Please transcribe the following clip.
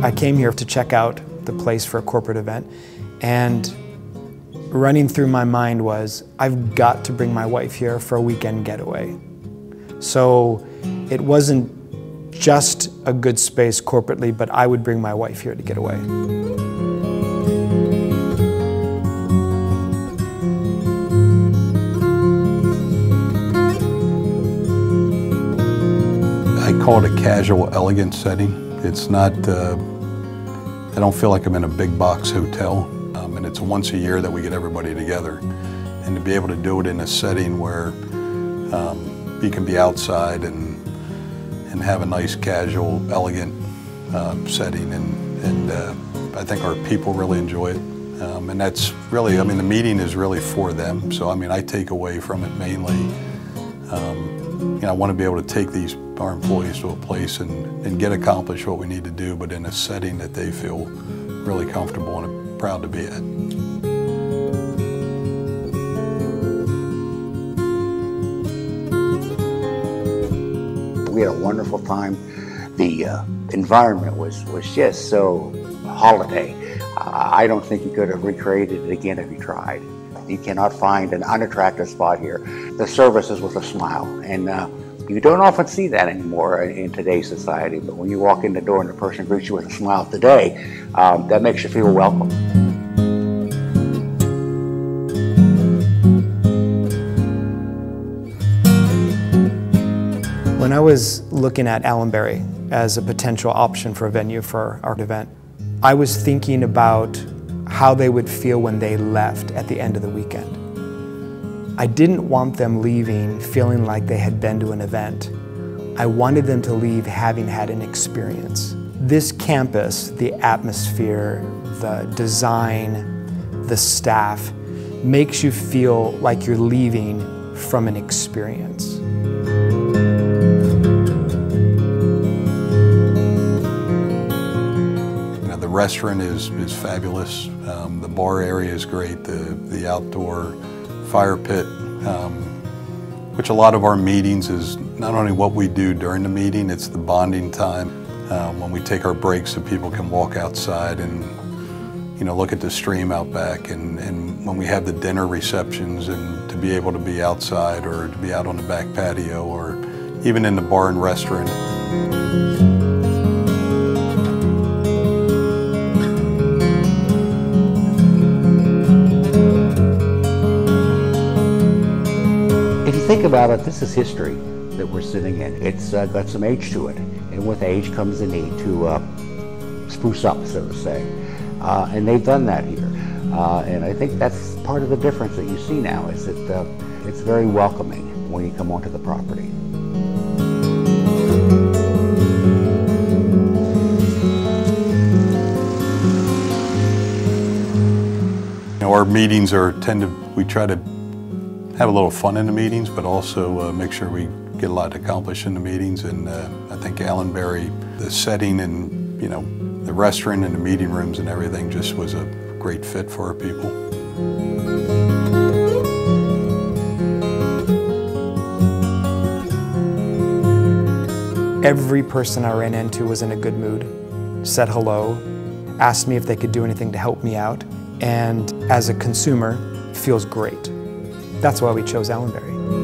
I came here to check out the place for a corporate event, and running through my mind was, I've got to bring my wife here for a weekend getaway. So it wasn't just a good space corporately, but I would bring my wife here to get away. I call it a casual, elegant setting. It's not, I don't feel like I'm in a big box hotel. And it's once a year that we get everybody together. And to be able to do it in a setting where you can be outside and have a nice, casual, elegant setting. And I think our people really enjoy it. And that's really, I mean, the meeting is really for them. So, I mean, I take away from it mainly, you know, I want to be able to take our employees to a place and get accomplished what we need to do, but in a setting that they feel really comfortable and proud to be at. We had a wonderful time. The environment was just so holiday. I don't think you could have recreated it again if you tried. You cannot find an unattractive spot here. The service is with a smile, and you don't often see that anymore in today's society, but when you walk in the door and the person greets you with a smile today, that makes you feel welcome. When I was looking at Allenbury as a potential option for a venue for our event, I was thinking about how they would feel when they left at the end of the weekend. I didn't want them leaving feeling like they had been to an event. I wanted them to leave having had an experience. This campus, the atmosphere, the design, the staff, makes you feel like you're leaving from an experience. The restaurant is fabulous. The bar area is great. The outdoor fire pit, which a lot of our meetings is not only what we do during the meeting, it's the bonding time when we take our breaks so people can walk outside and look at the stream out back, and when we have the dinner receptions, and to be able to be outside or to be out on the back patio or even in the bar and restaurant. If you think about it, this is history that we're sitting in. It's got some age to it, and with age comes the need to spruce up, so to say. And they've done that here. And I think that's part of the difference that you see now, is that it's very welcoming when you come onto the property. Our meetings we try to have a little fun in the meetings, but also make sure we get a lot accomplished in the meetings. And I think Allenbury, the setting and the restaurant and the meeting rooms and everything just was a great fit for our people. Every person I ran into was in a good mood, said hello, asked me if they could do anything to help me out, and as a consumer, feels great. That's why we chose Allenbury.